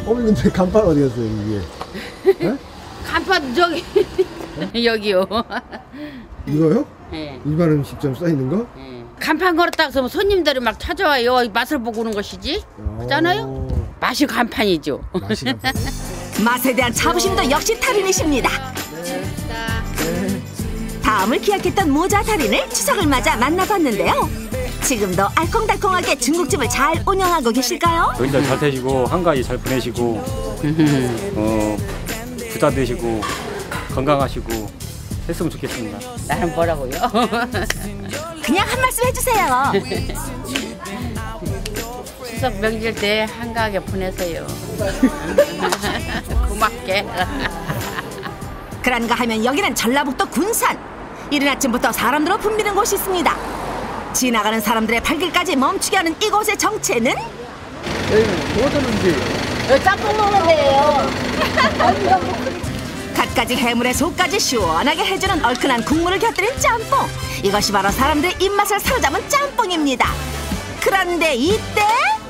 없는데 간판 어디 갔어요 이게? 네? 간판 저기 여기요. 이거요? 네. 일반 음식점 써 있는 거? 네. 간판 걸었다 해서 손님들이 막 찾아와요. 맛을 보고 오는 것이지. 그렇잖아요. 맛이 간판이죠. 맛이 간판. 맛에 대한 자부심도 역시 달인이십니다. 다음을 기약했던 모자 달인을 추석을 맞아 만나봤는데요. 지금도 알콩달콩하게 중국집을 잘 운영하고 계실까요? 명절 잘 되시고 한가위 잘 보내시고 부자 되시고 건강하시고 했으면 좋겠습니다. 나는 뭐라고요? 그냥 한 말씀 해주세요. 추석 명절 때 한가하게 보내세요. 고맙게. 그런가 하면 여기는 전라북도 군산. 이른 아침부터 사람들로 붐비는 곳이 있습니다. 지나가는 사람들의 발길까지 멈추게 하는 이곳의 정체는? 여기는 뭐 하는지? 여기 짬뽕 먹는 데예요. 갖가지 해물에 속까지 시원하게 해주는 얼큰한 국물을 곁들인 짬뽕. 이것이 바로 사람들의 입맛을 사로잡은 짬뽕입니다. 그런데 이때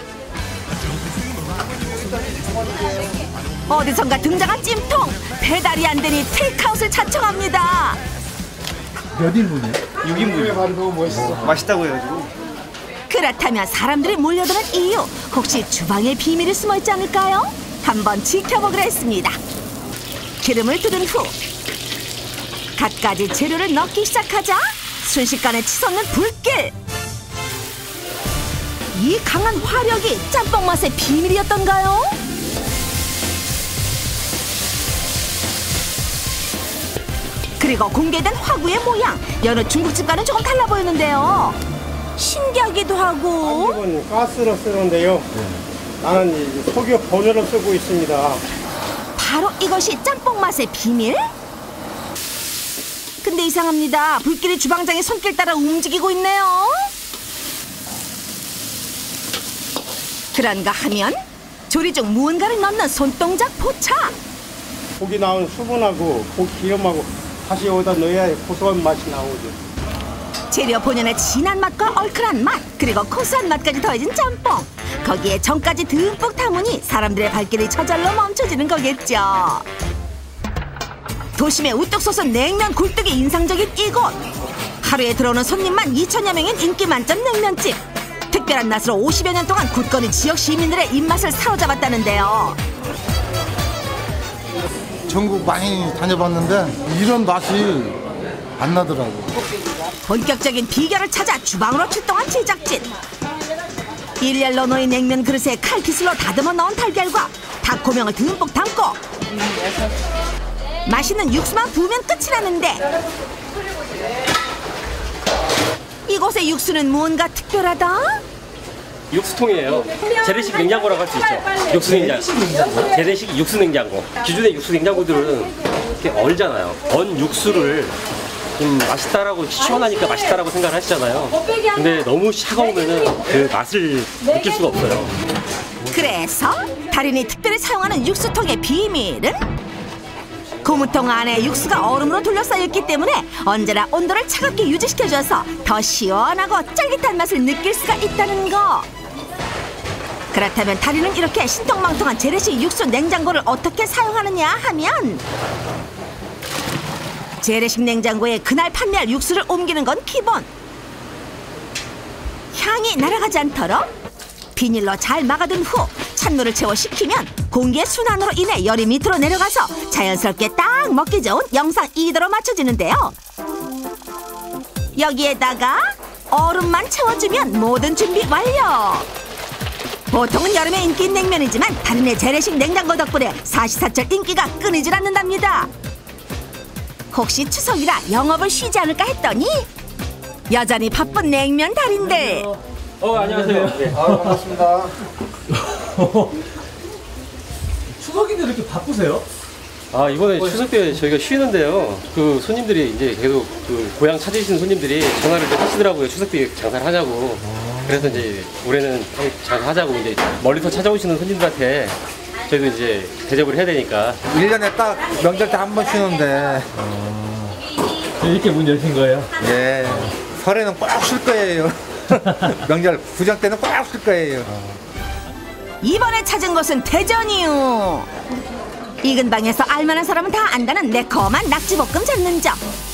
어디선가 등장한 찜통. 배달이 안 되니 테이크아웃을 자청합니다. 몇 인분이에요? 6인분 맛있다고 해가지고. 그렇다면 사람들이 몰려드는 이유, 혹시 주방에 비밀이 숨어있지 않을까요? 한번 지켜보기로 했습니다. 기름을 두른 후 갖가지 재료를 넣기 시작하자 순식간에 치솟는 불길. 이 강한 화력이 짬뽕 맛의 비밀이었던가요? 그리고 공개된 화구의 모양, 여느 중국집과는 조금 달라 보이는데요. 신기하기도 하고. 이건 가스로 쓰는데요. 나는 이 석유 보존을 쓰고 있습니다. 바로 이것이 짬뽕 맛의 비밀? 근데 이상합니다. 불길이 주방장의 손길 따라 움직이고 있네요. 그런가 하면 조리 중 무언가를 넣는 손동작 포착. 고기 나온 수분하고 고기 기름하고 다시 여기다 넣어야 고소한 맛이 나오죠. 재료 본연의 진한 맛과 얼큰한 맛, 그리고 고소한 맛까지 더해진 짬뽕. 거기에 정까지 듬뿍 담으니 사람들의 발길이 저절로 멈춰지는 거겠죠. 도심에 우뚝 솟은 냉면 굴뚝이 인상적인 이곳. 하루에 들어오는 손님만 2천여 명인 인기 만점 냉면집. 특별한 낯으로 50여 년 동안 굳건히 지역 시민들의 입맛을 사로잡았다는데요. 전국 많이 다녀봤는데 이런 맛이 안 나더라고. 본격적인 비결을 찾아 주방으로 출동한 제작진. 일렬로 놓인 냉면 그릇에 칼기술로 다듬어 넣은 달걀과 닭고명을 듬뿍 담고 맛있는 육수만 부으면 끝이 나는데, 이곳의 육수는 무언가 특별하다? 육수통이에요. 재래식 냉장고라고 할 수 있죠. 육수 냉장고. 재래식 육수 냉장고. 기존의 육수 냉장고들은 이렇게 얼잖아요. 얼 육수를 좀 맛있다라고, 시원하니까 맛있다라고 생각을 하시잖아요. 근데 너무 차가우면은 그 맛을 느낄 수가 없어요. 그래서 달인이 특별히 사용하는 육수통의 비밀은 고무통 안에 육수가 얼음으로 둘러싸여 있기 때문에 언제나 온도를 차갑게 유지시켜줘서 더 시원하고 쫄깃한 맛을 느낄 수가 있다는 거. 그렇다면 달인은 이렇게 신통망통한 재래식 육수 냉장고를 어떻게 사용하느냐 하면, 재래식 냉장고에 그날 판매할 육수를 옮기는 건 기본. 향이 날아가지 않도록 비닐로 잘 막아둔 후 찬물을 채워 식히면 공기의 순환으로 인해 열이 밑으로 내려가서 자연스럽게 딱 먹기 좋은 영상 2도로 맞춰지는데요. 여기에다가 얼음만 채워주면 모든 준비 완료. 보통은 여름에 인기인 냉면이지만 달인의 재래식 냉장고 덕분에 사시사철 인기가 끊이질 않는답니다. 혹시 추석이라 영업을 쉬지 않을까 했더니 여전히 바쁜 냉면 달인들. 안녕하세요. 네. 반갑습니다. 추석인데 이렇게 바쁘세요? 이번에 추석 때 저희가 쉬는데요. 그 손님들이 이제 계속 그 고향 찾으시는 손님들이 전화를 좀 하시더라고요. 추석 때 장사를 하자고. 그래서 이제 올해는 장사하자고 이제 멀리서 찾아오시는 손님들한테 저희도 이제 대접을 해야 되니까. 1년에 딱 명절 때 한 번 쉬는데. 이렇게 문 여신 거예요? 예. 설에는 꼭 쉴 거예요. 명절 구정 때는 꼭 쉴 거예요. 이번에 찾은 곳은 대전이요. 이 근방에서 알만한 사람은 다 안다는 매콤한 낙지볶음 전문점.